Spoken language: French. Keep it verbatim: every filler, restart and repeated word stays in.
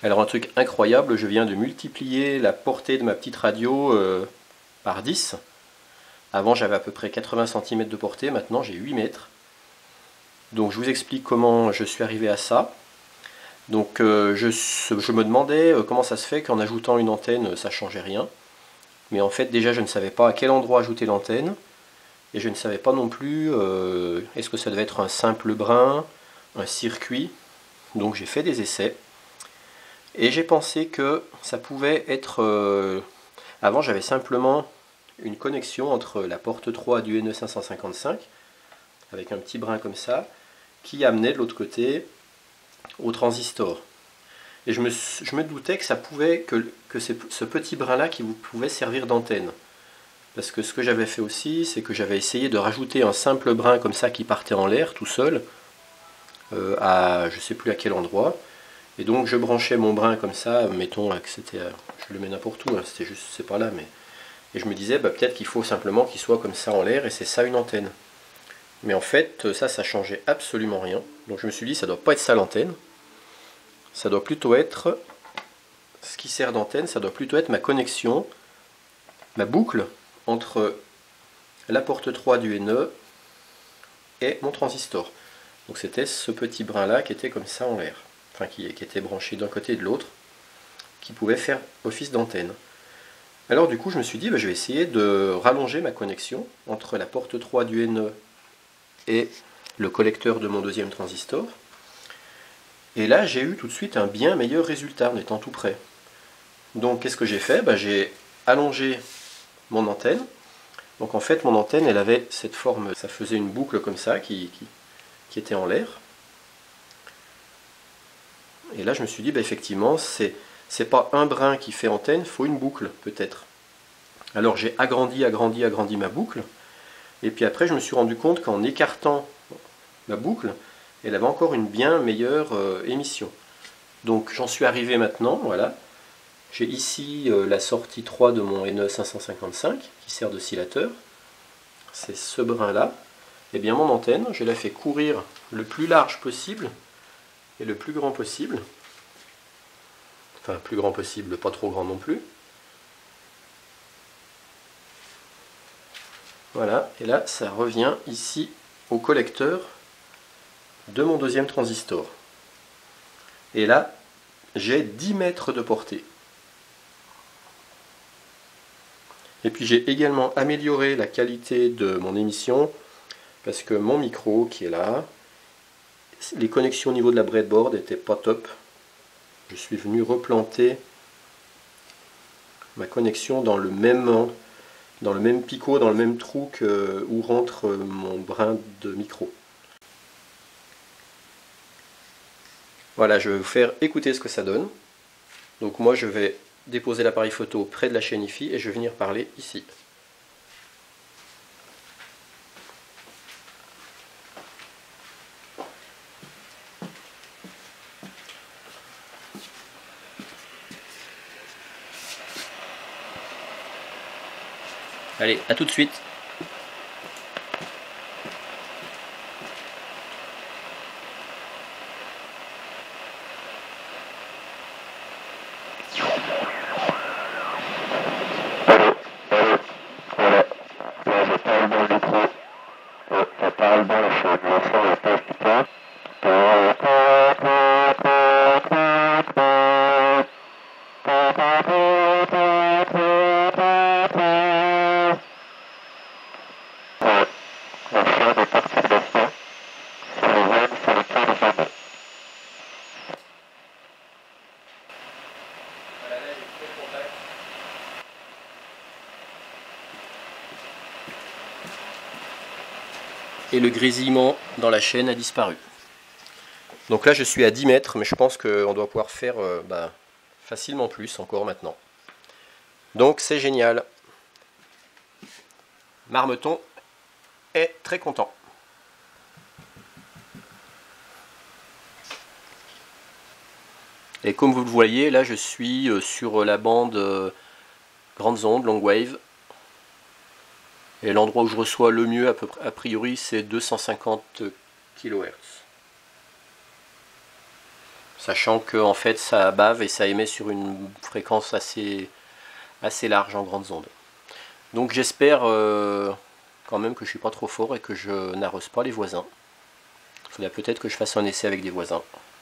Alors un truc incroyable, je viens de multiplier la portée de ma petite radio euh, par dix. Avant j'avais à peu près quatre-vingts centimètres de portée, maintenant j'ai huit mètres. Donc je vous explique comment je suis arrivé à ça. Donc euh, je, je me demandais euh, comment ça se fait qu'en ajoutant une antenne ça changeait rien. Mais en fait déjà je ne savais pas à quel endroit ajouter l'antenne. Et je ne savais pas non plus euh, est-ce que ça devait être un simple brin, un circuit. Donc j'ai fait des essais. Et j'ai pensé que ça pouvait être... Euh, avant j'avais simplement une connexion entre la porte trois du N E cinq cent cinquante-cinq, avec un petit brin comme ça, qui amenait de l'autre côté au transistor. Et je me, je me doutais que ça pouvait, que, que ce petit brin là qui vous pouvait servir d'antenne. Parce que ce que j'avais fait aussi, c'est que j'avais essayé de rajouter un simple brin comme ça qui partait en l'air tout seul, euh, à je sais plus à quel endroit. Et donc je branchais mon brin comme ça, mettons là que c'était, je le mets n'importe où, hein, c'était juste, c'est pas là, mais... Et je me disais, bah, peut-être qu'il faut simplement qu'il soit comme ça en l'air, et c'est ça une antenne. Mais en fait, ça, ça changeait absolument rien. Donc je me suis dit, ça doit pas être ça l'antenne. Ça doit plutôt être, ce qui sert d'antenne, ça doit plutôt être ma connexion, ma boucle, entre la porte trois du N E et mon transistor. Donc c'était ce petit brin là qui était comme ça en l'air. Enfin qui, qui était branché d'un côté et de l'autre, qui pouvait faire office d'antenne. Alors du coup je me suis dit bah, je vais essayer de rallonger ma connexion entre la porte trois du N E et le collecteur de mon deuxième transistor. Et là j'ai eu tout de suite un bien meilleur résultat en étant tout près. Donc qu'est-ce que j'ai fait bah, j'ai allongé mon antenne. Donc en fait mon antenne elle avait cette forme, ça faisait une boucle comme ça qui, qui, qui était en l'air. Et là je me suis dit bah, effectivement c'est c'est pas un brin qui fait antenne, il faut une boucle peut-être. Alors j'ai agrandi, agrandi, agrandi ma boucle, et puis après je me suis rendu compte qu'en écartant ma boucle, elle avait encore une bien meilleure euh, émission. Donc j'en suis arrivé maintenant, voilà. J'ai ici euh, la sortie trois de mon N E cinq cent cinquante-cinq qui sert d'oscillateur. C'est ce brin là. Et bien mon antenne, je la fais courir le plus large possible et le plus grand possible. Enfin, plus grand possible, pas trop grand non plus. Voilà, et là, ça revient ici au collecteur de mon deuxième transistor. Et là, j'ai dix mètres de portée. Et puis j'ai également amélioré la qualité de mon émission, parce que mon micro qui est là, les connexions au niveau de la breadboard n'étaient pas top. Je suis venu replanter ma connexion dans le même, dans le même picot, dans le même trou que, où rentre mon brin de micro. Voilà, je vais vous faire écouter ce que ça donne. Donc moi je vais déposer l'appareil photo près de la chaîne hi-fi et je vais venir parler ici. Allez, à tout de suite. Et le grésillement dans la chaîne a disparu. Donc là je suis à dix mètres, mais je pense qu'on doit pouvoir faire euh, bah, facilement plus encore maintenant. Donc c'est génial. Marmeton est très content. Et comme vous le voyez, là je suis sur la bande euh, grandes ondes, long wave. Et l'endroit où je reçois le mieux, à peu près, a priori, c'est deux cent cinquante kilohertz. Sachant que en fait ça bave et ça émet sur une fréquence assez, assez large en grandes ondes. Donc j'espère euh, quand même que je suis pas trop fort et que je n'arrose pas les voisins. Il faudrait peut-être que je fasse un essai avec des voisins.